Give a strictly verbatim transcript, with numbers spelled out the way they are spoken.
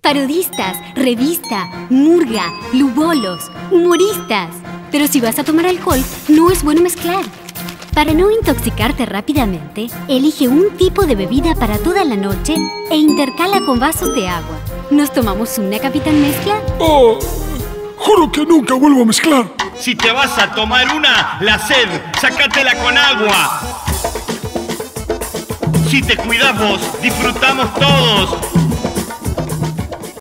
parodistas, revista, murga, lubolos, humoristas. Pero si vas a tomar alcohol, no es bueno mezclar. Para no intoxicarte rápidamente, elige un tipo de bebida para toda la noche e intercala con vasos de agua. ¿Nos tomamos una, Capitán Mezcla? Oh, juro que nunca vuelvo a mezclar. Si te vas a tomar una, la sed, sácatela con agua. Si te cuidas vos, disfrutamos todos.